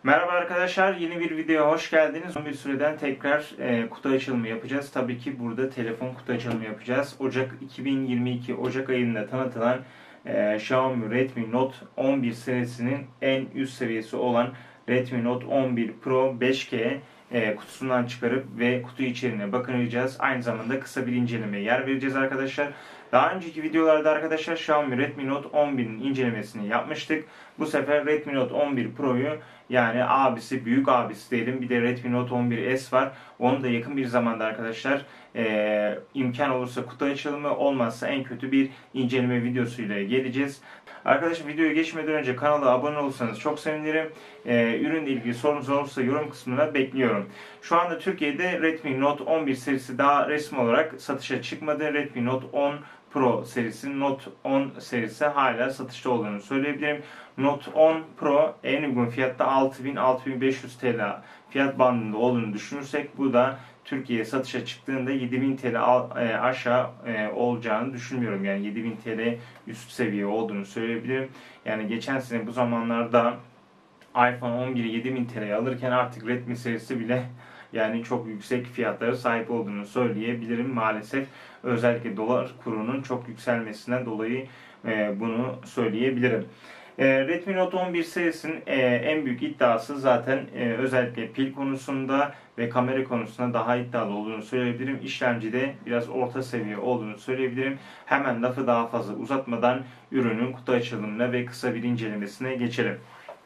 Merhaba arkadaşlar, yeni bir videoya hoş geldiniz. Bir süreden tekrar kutu açılımı yapacağız. Tabii ki burada telefon kutu açılımı yapacağız. Ocak 2022 Ocak ayında tanıtılan Xiaomi Redmi Note 11 serisinin en üst seviyesi olan Redmi Note 11 Pro 5G kutusundan çıkarıp ve kutu içeriğine bakacağız. Aynı zamanda kısa bir incelemeye yer vereceğiz arkadaşlar. Daha önceki videolarda arkadaşlar Xiaomi Redmi Note 11'in incelemesini yapmıştık. Bu sefer Redmi Note 11 Pro'yu, yani abisi, büyük abisi diyelim, bir de Redmi Note 11S var. Onu da yakın bir zamanda arkadaşlar imkan olursa kutu açılımı, olmazsa en kötü bir inceleme videosuyla geleceğiz. Arkadaşlar, videoya geçmeden önce kanala abone olursanız çok sevinirim. Ürünle ilgili sorunuz olursa yorum kısmına bekliyorum. Şu anda Türkiye'de Redmi Note 11 serisi daha resmi olarak satışa çıkmadı. Redmi Note 10 Pro serisi, Note 10 serisi hala satışta olduğunu söyleyebilirim. Note 10 Pro en uygun fiyatta 6000-6500 TL fiyat bandında olduğunu düşünürsek, bu da Türkiye'ye satışa çıktığında 7000 TL aşağı olacağını düşünmüyorum. Yani 7000 TL üst seviye olduğunu söyleyebilirim. Yani geçen sene bu zamanlarda iPhone 11'i 7000 TL'ye alırken artık Redmi serisi bile yani çok yüksek fiyatlara sahip olduğunu söyleyebilirim maalesef. Özellikle dolar kurunun çok yükselmesinden dolayı bunu söyleyebilirim. Redmi Note 11 serisinin en büyük iddiası zaten özellikle pil konusunda ve kamera konusunda daha iddialı olduğunu söyleyebilirim. İşlemcide biraz orta seviye olduğunu söyleyebilirim. Hemen lafı daha fazla uzatmadan ürünün kutu açılımına ve kısa bir incelemesine geçelim.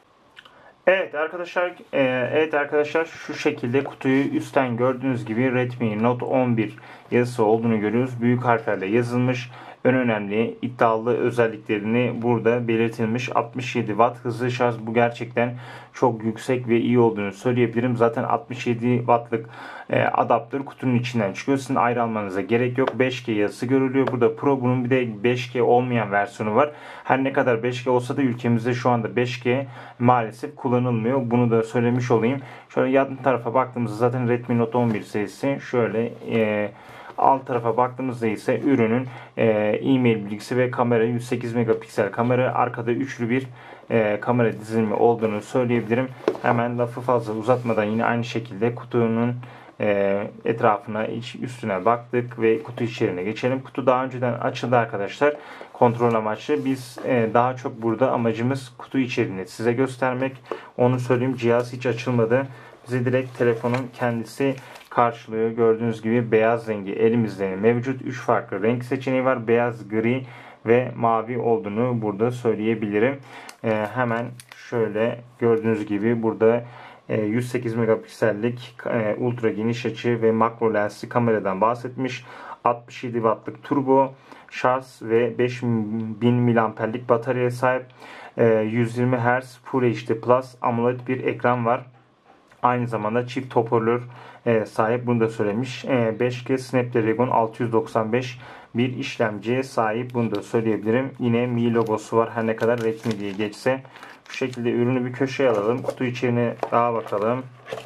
Evet arkadaşlar, şu şekilde kutuyu üstten gördüğünüz gibi Redmi Note 11 yazısı olduğunu görüyoruz. Büyük harflerle yazılmış. En önemli iddialı özelliklerini burada belirtilmiş. 67 Watt hızlı şarj, bu gerçekten çok yüksek ve iyi olduğunu söyleyebilirim. Zaten 67 Watt'lık adaptör kutunun içinden çıkıyor. Sizin ayrı almanıza gerek yok. 5G yazısı görülüyor. Burada Pro, bunun bir de 5G olmayan versiyonu var. Her ne kadar 5G olsa da ülkemizde şu anda 5G maalesef kullanılmıyor. Bunu da söylemiş olayım. Şöyle yan tarafa baktığımızda zaten Redmi Note 11 serisi şöyle alt tarafa baktığımızda ise ürünün e-mail bilgisi ve kamera, 108 megapiksel kamera, arkada üçlü bir kamera dizilimi olduğunu söyleyebilirim. Hemen lafı fazla uzatmadan yine aynı şekilde kutunun etrafına, üstüne baktık ve kutu içeriğine geçelim. Kutu daha önceden açıldı arkadaşlar, kontrol amaçlı. Biz daha çok burada amacımız kutu içeriğini size göstermek. Onu söyleyeyim, cihaz hiç açılmadı. Bizi direkt telefonun kendisi karşılıyor. Gördüğünüz gibi beyaz rengi elimizde mevcut. 3 farklı renk seçeneği var. Beyaz, gri ve mavi olduğunu burada söyleyebilirim. Hemen şöyle gördüğünüz gibi burada 108 megapiksellik ultra geniş açı ve makro lensli kameradan bahsetmiş. 67 wattlık turbo şarj ve 5000 mAh'lik bataryaya sahip. 120 Hz Full HD Plus AMOLED bir ekran var. Aynı zamanda çift hoparlör sahip, bunu da söylemiş. 5G Snapdragon 695 bir işlemciye sahip, bunu da söyleyebilirim. Yine Mi logosu var, her ne kadar Redmi diye geçse. Bu şekilde ürünü bir köşeye alalım. Kutu içine daha bakalım.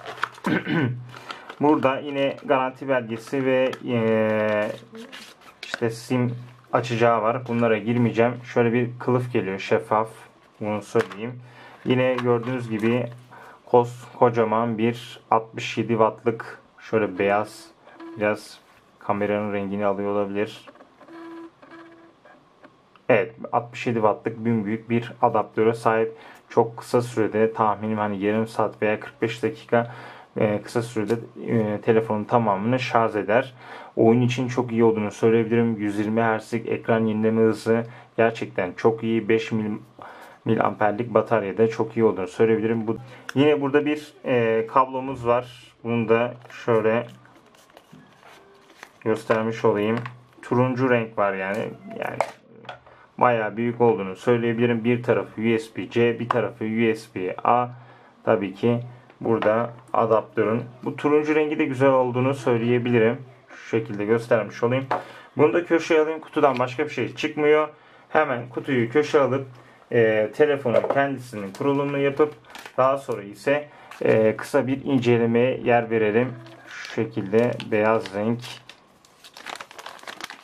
Burada yine garanti belgesi ve işte sim açacağı var. Bunlara girmeyeceğim. Şöyle bir kılıf geliyor, şeffaf. Bunu söyleyeyim. Yine gördüğünüz gibi kocaman bir 67 wattlık, şöyle beyaz, biraz kameranın rengini alıyor olabilir. Evet, 67 wattlık büyük bir adaptöre sahip. Çok kısa sürede, tahminim hani yarım saat veya 45 dakika kısa sürede telefonun tamamını şarj eder. Oyun için çok iyi olduğunu söyleyebilirim. 120 Hz'lik ekran yenileme hızı gerçekten çok iyi. 5 miliamperlik bataryada çok iyi olduğunu söyleyebilirim. Yine burada bir kablomuz var. Bunu da şöyle göstermiş olayım. Turuncu renk var yani bayağı büyük olduğunu söyleyebilirim. Bir tarafı USB-C, bir tarafı USB-A. Tabii ki burada adaptörün bu turuncu rengi de güzel olduğunu söyleyebilirim. Şu şekilde göstermiş olayım. Bunu da köşeye alayım. Kutudan başka bir şey çıkmıyor. Hemen kutuyu köşeye alıp telefonun kendisinin kurulumunu yapıp daha sonra ise kısa bir incelemeye yer verelim. Şu şekilde beyaz renk,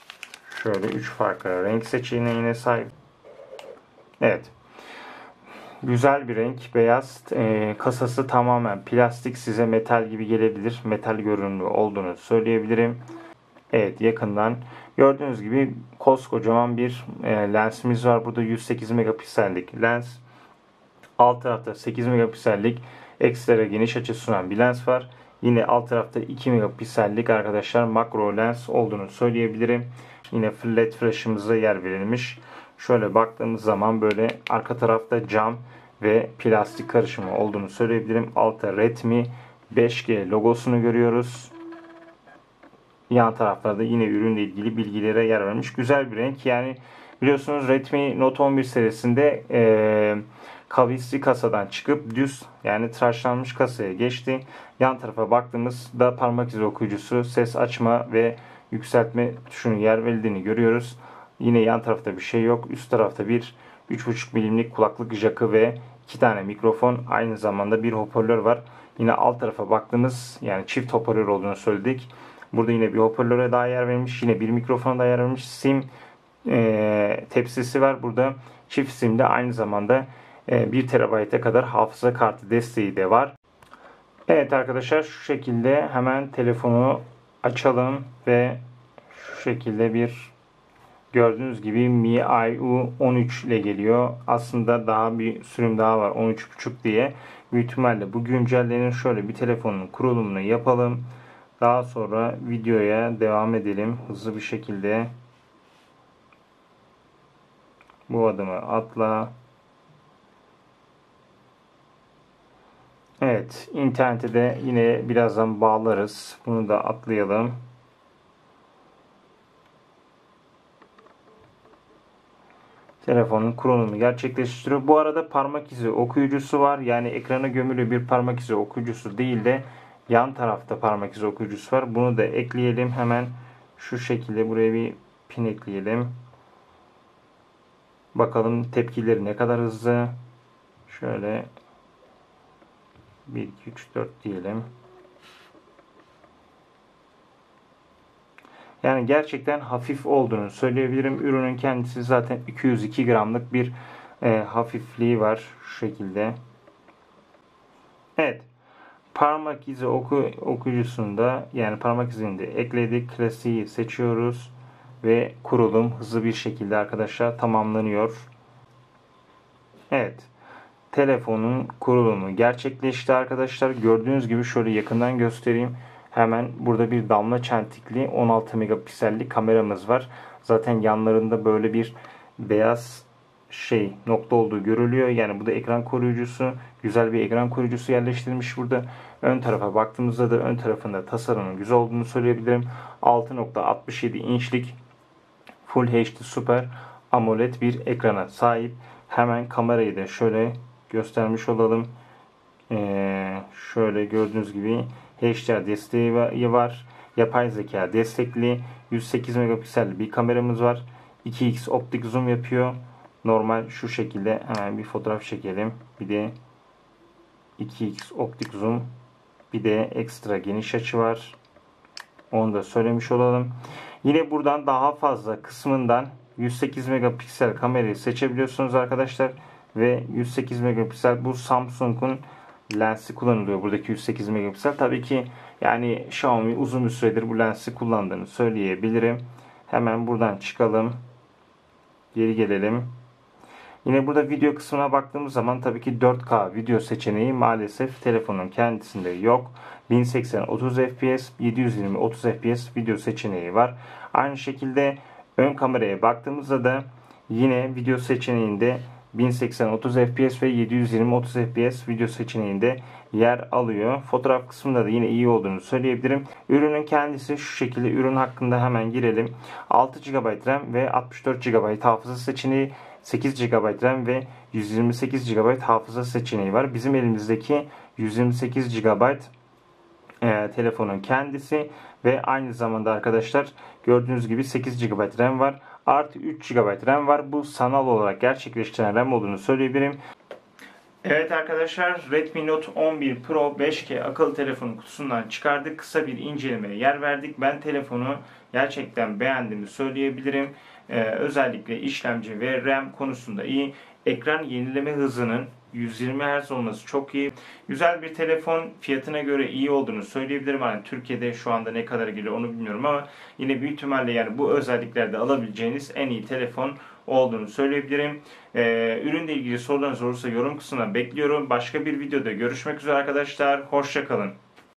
şöyle 3 farklı renk seçeneğine sahip. Evet. Güzel bir renk, beyaz. Kasası tamamen plastik, size metal gibi gelebilir. Metal görünümlü olduğunu söyleyebilirim. Evet, yakından gördüğünüz gibi koskocaman bir lensimiz var. Burada 108 megapiksellik lens. Alt tarafta 8 megapiksellik ekstra geniş açı sunan bir lens var. Yine alt tarafta 2 megapiksellik arkadaşlar makro lens olduğunu söyleyebilirim. Yine led flash'ımıza yer verilmiş. Şöyle baktığımız zaman böyle arka tarafta cam ve plastik karışımı olduğunu söyleyebilirim. Altta Redmi 5G logosunu görüyoruz. Yan taraflarda yine ürünle ilgili bilgilere yer vermiş. Güzel bir renk. Yani biliyorsunuz Redmi Note 11 serisinde kavisli kasadan çıkıp düz, yani tıraşlanmış kasaya geçti. Yan tarafa baktığımızda parmak izi okuyucusu, ses açma ve yükseltme tuşunun yer verildiğini görüyoruz. Yine yan tarafta bir şey yok. Üst tarafta bir 3,5 milimlik kulaklık jackı ve 2 tane mikrofon, aynı zamanda bir hoparlör var. Yine alt tarafa baktığımız, yani çift hoparlör olduğunu söyledik. Burada yine bir hoparlöre daha yer verilmiş. Yine bir mikrofona daha yer verilmiş. SIM tepsisi var. Burada çift simde, aynı zamanda 1 TB'e kadar hafıza kartı desteği de var. Evet arkadaşlar, şu şekilde hemen telefonu açalım ve şu şekilde bir, gördüğünüz gibi MIUI 13 ile geliyor. Aslında daha bir sürüm daha var, 13.5 diye. Büyük ihtimalle bu güncellenir. Şöyle bir telefonun kurulumunu yapalım. Daha sonra videoya devam edelim hızlı bir şekilde. Bu adımı atla. Evet, internete de yine birazdan bağlarız. Bunu da atlayalım. Telefonun kurulumu gerçekleştiriyor. Bu arada parmak izi okuyucusu var. Yani ekrana gömülü bir parmak izi okuyucusu değil de yan tarafta parmak izi okuyucusu var. Bunu da ekleyelim. Hemen şu şekilde buraya bir pin ekleyelim. Bakalım tepkileri ne kadar hızlı. Şöyle 1, 2, 3, 4 diyelim. Yani gerçekten hafif olduğunu söyleyebilirim. Ürünün kendisi zaten 202 gramlık bir hafifliği var. Şu şekilde. Evet. Parmak izi okuyucusunda, yani parmak izini de ekledik. Klasiği seçiyoruz. Ve kurulum hızlı bir şekilde arkadaşlar tamamlanıyor. Evet. Telefonun kurulumu gerçekleşti arkadaşlar. Gördüğünüz gibi şöyle yakından göstereyim. Hemen burada bir damla çentikli 16 megapiksellik kameramız var. Zaten yanlarında böyle bir beyaz nokta olduğu görülüyor. Yani bu da ekran koruyucusu. Güzel bir ekran koruyucusu yerleştirilmiş burada. Ön tarafa baktığımızda da ön tarafında tasarımın güzel olduğunu söyleyebilirim. 6.67 inçlik Full HD Super AMOLED bir ekrana sahip. Hemen kamerayı da şöyle göstermiş olalım. Şöyle gördüğünüz gibi HDR desteği var. Yapay zeka destekli. 108 megapikselli bir kameramız var. 2x optik zoom yapıyor. Normal şu şekilde hemen bir fotoğraf çekelim. Bir de 2x optik zoom. Bir de ekstra geniş açı var. Onu da söylemiş olalım. Yine buradan daha fazla kısmından 108 megapiksel kamerayı seçebiliyorsunuz arkadaşlar. Ve 108 megapiksel, bu Samsung'un lensi kullanılıyor. Buradaki 108 megapiksel. Tabii ki yani Xiaomi uzun bir süredir bu lensi kullandığını söyleyebilirim. Hemen buradan çıkalım. Geri gelelim. Yine burada video kısmına baktığımız zaman tabii ki 4K video seçeneği maalesef telefonun kendisinde yok. 1080 30 fps, 720 30 fps video seçeneği var. Aynı şekilde ön kameraya baktığımızda da yine video seçeneğinde 1080 30 fps ve 720 30 fps video seçeneğinde yer alıyor. Fotoğraf kısmında da yine iyi olduğunu söyleyebilirim. Ürünün kendisi şu şekilde. Ürün hakkında hemen girelim. 6 GB RAM ve 64 GB hafıza seçeneği, 8 GB RAM ve 128 GB hafıza seçeneği var. Bizim elimizdeki 128 GB telefonun kendisi ve aynı zamanda arkadaşlar gördüğünüz gibi 8 GB RAM var. Artı 3 GB RAM var. Bu sanal olarak gerçekleştiren RAM olduğunu söyleyebilirim. Evet arkadaşlar, Redmi Note 11 Pro 5G akıllı telefonu kutusundan çıkardık. Kısa bir incelemeye yer verdik. Ben telefonu gerçekten beğendiğimi söyleyebilirim. Özellikle işlemci ve RAM konusunda iyi. Ekran yenileme hızının 120 Hz olması çok iyi. Güzel bir telefon, fiyatına göre iyi olduğunu söyleyebilirim. Hani Türkiye'de şu anda ne kadar geliyor onu bilmiyorum ama yine büyük ihtimalle yani bu özelliklerde alabileceğiniz en iyi telefon olduğunu söyleyebilirim. Ürünle ilgili sorularınız olursa yorum kısmına bekliyorum. Başka bir videoda görüşmek üzere arkadaşlar. Hoşça kalın.